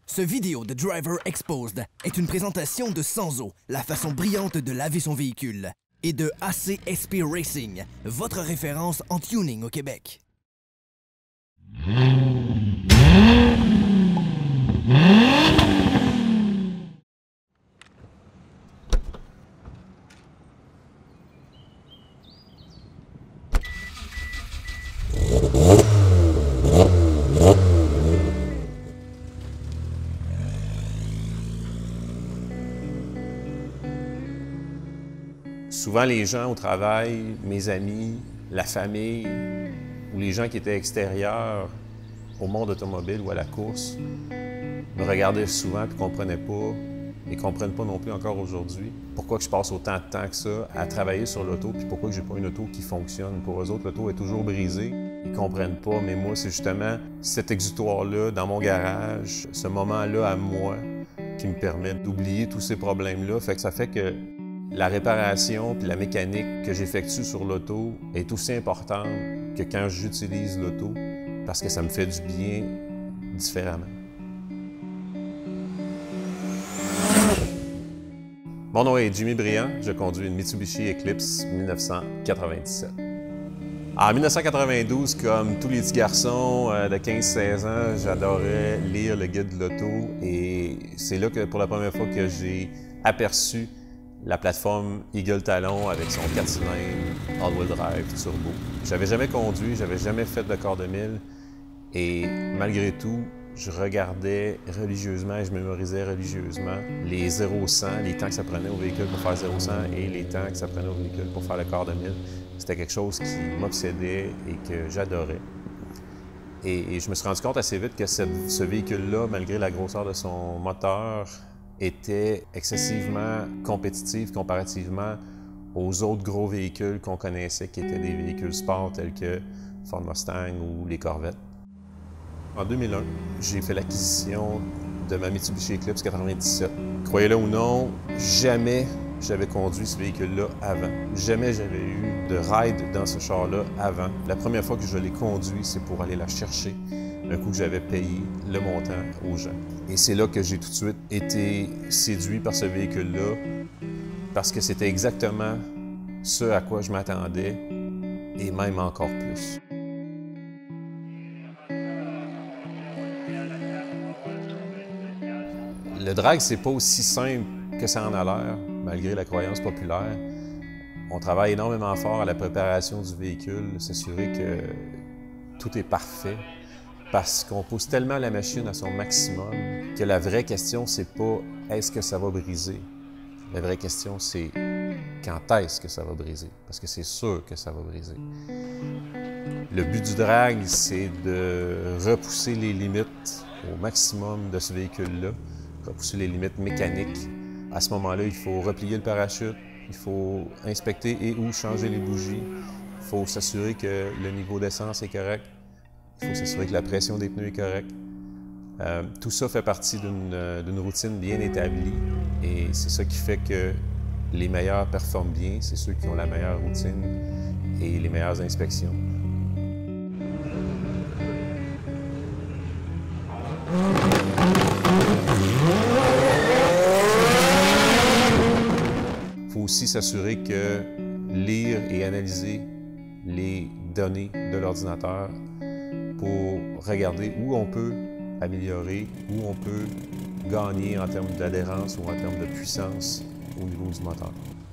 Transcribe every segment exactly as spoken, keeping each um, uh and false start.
Ce vidéo de Driver Exposed est une présentation de Sanzo, la façon brillante de laver son véhicule, et de A C S P Racing, votre référence en tuning au Québec. Souvent, les gens au travail, mes amis, la famille, ou les gens qui étaient extérieurs au monde automobile ou à la course, me regardaient souvent et ne comprenaient pas, et ne comprennent pas non plus encore aujourd'hui, pourquoi que je passe autant de temps que ça à travailler sur l'auto, puis pourquoi que j'ai pas une auto qui fonctionne. Pour eux autres, l'auto est toujours brisée. Ils ne comprennent pas, mais moi, c'est justement cet exutoire-là dans mon garage, ce moment-là à moi, qui me permet d'oublier tous ces problèmes-là. Fait que ça fait que la réparation puis la mécanique que j'effectue sur l'auto est aussi importante que quand j'utilise l'auto parce que ça me fait du bien différemment. Mon nom est Jimmy Briand, je conduis une Mitsubishi Eclipse mille neuf cent quatre-vingt-dix-sept. En mille neuf cent quatre-vingt-douze, comme tous les petits garçons de quinze seize ans, j'adorais lire le guide de l'auto et c'est là que pour la première fois que j'ai aperçu la plateforme Eagle Talon avec son quatre cylindres, all-wheel drive, turbo. J'avais jamais conduit, j'avais jamais fait de quart de mille et malgré tout, je regardais religieusement et je mémorisais religieusement les zéro cent, les temps que ça prenait au véhicule pour faire zéro cent et les temps que ça prenait au véhicule pour faire le quart de mille. C'était quelque chose qui m'obsédait et que j'adorais. Et, et je me suis rendu compte assez vite que cette, ce véhicule-là, malgré la grosseur de son moteur, était excessivement compétitive comparativement aux autres gros véhicules qu'on connaissait qui étaient des véhicules sport tels que Ford Mustang ou les Corvettes. En deux mille un, j'ai fait l'acquisition de ma Mitsubishi Eclipse quatre-vingt-dix-sept. Croyez-le ou non, jamais j'avais conduit ce véhicule-là avant. Jamais j'avais eu de ride dans ce char-là avant. La première fois que je l'ai conduit, c'est pour aller la chercher, un coup que j'avais payé le montant aux gens. Et c'est là que j'ai tout de suite été séduit par ce véhicule-là, parce que c'était exactement ce à quoi je m'attendais, et même encore plus. Le drag, c'est pas aussi simple que ça en a l'air, malgré la croyance populaire. On travaille énormément fort à la préparation du véhicule, s'assurer que tout est parfait, parce qu'on pousse tellement la machine à son maximum que la vraie question, c'est pas « est-ce que ça va briser ?» La vraie question, c'est « quand est-ce que ça va briser ?» Parce que c'est sûr que ça va briser. Le but du drag, c'est de repousser les limites au maximum de ce véhicule-là, repousser les limites mécaniques. À ce moment-là, il faut replier le parachute, il faut inspecter et ou changer les bougies, il faut s'assurer que le niveau d'essence est correct, il faut s'assurer que la pression des pneus est correcte. Euh, tout ça fait partie d'une routine bien établie et c'est ça qui fait que les meilleurs performent bien, c'est ceux qui ont la meilleure routine et les meilleures inspections. Il faut aussi s'assurer que lire et analyser les données de l'ordinateur pour regarder où on peut améliorer, où on peut gagner en termes d'adhérence ou en termes de puissance au niveau du moteur.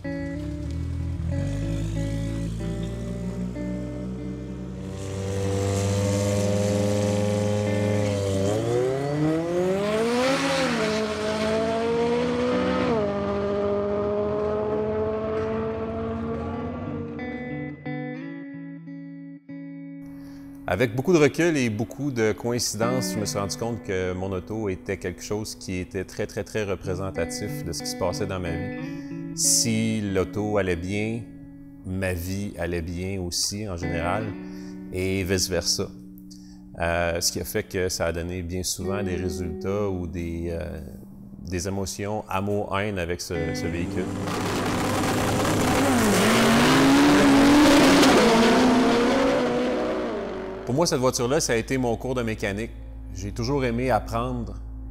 Avec beaucoup de recul et beaucoup de coïncidences, je me suis rendu compte que mon auto était quelque chose qui était très, très, très représentatif de ce qui se passait dans ma vie. Si l'auto allait bien, ma vie allait bien aussi en général, et vice-versa. Euh, ce qui a fait que ça a donné bien souvent des résultats ou des, euh, des émotions amour-haine avec ce, ce véhicule. Pour moi, cette voiture-là, ça a été mon cours de mécanique. J'ai toujours aimé apprendre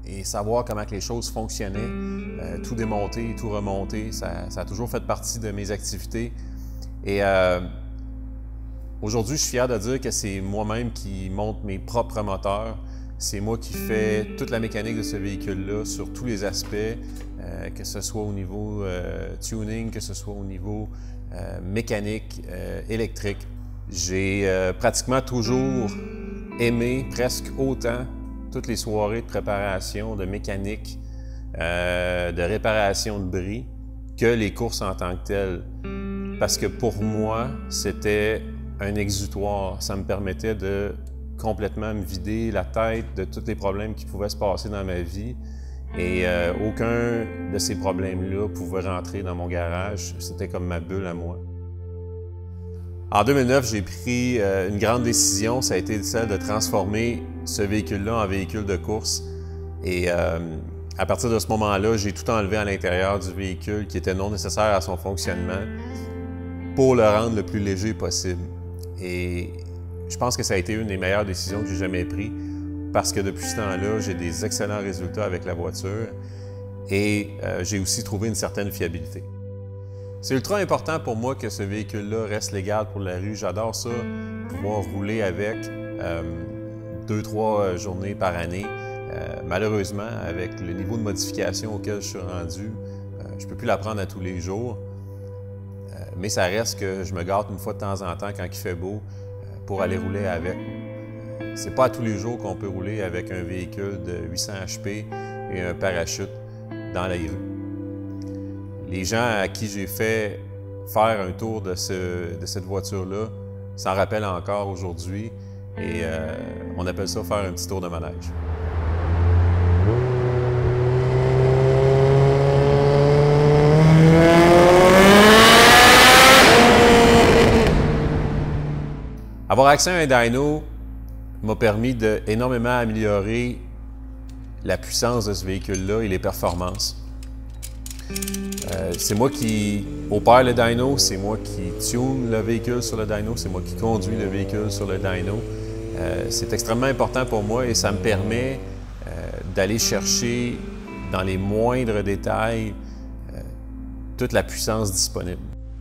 et savoir comment que les choses fonctionnaient, euh, tout démonter, tout remonter, ça, ça a toujours fait partie de mes activités. Et euh, aujourd'hui, je suis fier de dire que c'est moi-même qui monte mes propres moteurs. C'est moi qui fais toute la mécanique de ce véhicule-là sur tous les aspects, euh, que ce soit au niveau euh, tuning, que ce soit au niveau euh, mécanique, euh, électrique. J'ai euh, pratiquement toujours aimé, presque autant, toutes les soirées de préparation, de mécanique, euh, de réparation de bris, que les courses en tant que telles. Parce que pour moi, c'était un exutoire. Ça me permettait de complètement me vider la tête de tous les problèmes qui pouvaient se passer dans ma vie. Et euh, aucun de ces problèmes-là pouvait rentrer dans mon garage. C'était comme ma bulle à moi. En deux mille neuf, j'ai pris euh, une grande décision. Ça a été celle de transformer ce véhicule-là en véhicule de course. Et euh, à partir de ce moment-là, j'ai tout enlevé à l'intérieur du véhicule qui était non nécessaire à son fonctionnement pour le rendre le plus léger possible. Et je pense que ça a été une des meilleures décisions que j'ai jamais prises parce que depuis ce temps-là, j'ai des excellents résultats avec la voiture et euh, j'ai aussi trouvé une certaine fiabilité. C'est ultra important pour moi que ce véhicule-là reste légal pour la rue. J'adore ça, pouvoir rouler avec euh, deux, trois journées par année. Euh, malheureusement, avec le niveau de modification auquel je suis rendu, euh, je ne peux plus la prendre à tous les jours. Euh, mais ça reste que je me gâte une fois de temps en temps quand il fait beau euh, pour aller rouler avec. Euh, c'est pas à tous les jours qu'on peut rouler avec un véhicule de huit cents H P et un parachute dans la rue. Les gens à qui j'ai fait faire un tour de, ce, de cette voiture-là s'en rappellent encore aujourd'hui et euh, on appelle ça faire un petit tour de manège. Avoir accès à un dyno m'a permis d'énormément améliorer la puissance de ce véhicule-là et les performances. Euh, c'est moi qui opère le dyno, c'est moi qui tune le véhicule sur le dyno, c'est moi qui conduis le véhicule sur le dyno. Euh, c'est extrêmement important pour moi et ça me permet euh, d'aller chercher dans les moindres détails euh, toute la puissance disponible.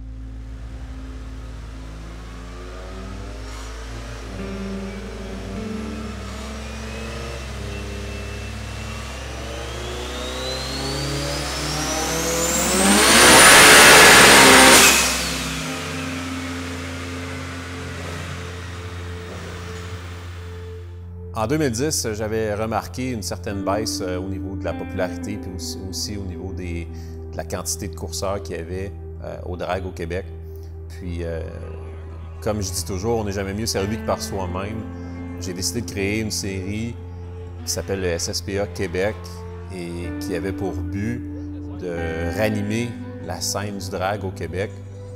En deux mille dix, j'avais remarqué une certaine baisse euh, au niveau de la popularité puis aussi, aussi au niveau des, de la quantité de courseurs qu'il y avait euh, au drag au Québec. Puis, euh, comme je dis toujours, on n'est jamais mieux servi que par soi-même. J'ai décidé de créer une série qui s'appelle le S S P A Québec et qui avait pour but de ranimer la scène du drag au Québec.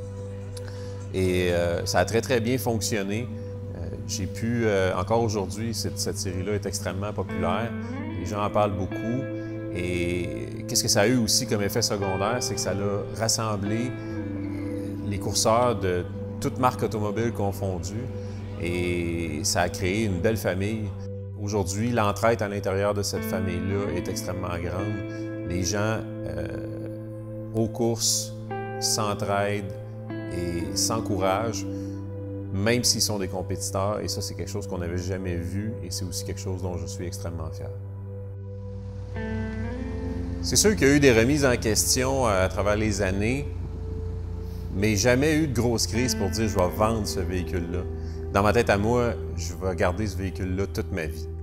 Et euh, ça a très, très bien fonctionné. J'ai pu, euh, encore aujourd'hui, cette, cette série-là est extrêmement populaire. Les gens en parlent beaucoup. Et qu'est-ce que ça a eu aussi comme effet secondaire? C'est que ça a rassemblé les courseurs de toutes marques automobiles confondues. Et ça a créé une belle famille. Aujourd'hui, l'entraide à l'intérieur de cette famille-là est extrêmement grande. Les gens, euh, aux courses, s'entraident et s'encouragent, même s'ils sont des compétiteurs, et ça, c'est quelque chose qu'on n'avait jamais vu, et c'est aussi quelque chose dont je suis extrêmement fier. C'est sûr qu'il y a eu des remises en question à travers les années, mais jamais eu de grosse crise pour dire « je vais vendre ce véhicule-là ». Dans ma tête à moi, je vais garder ce véhicule-là toute ma vie.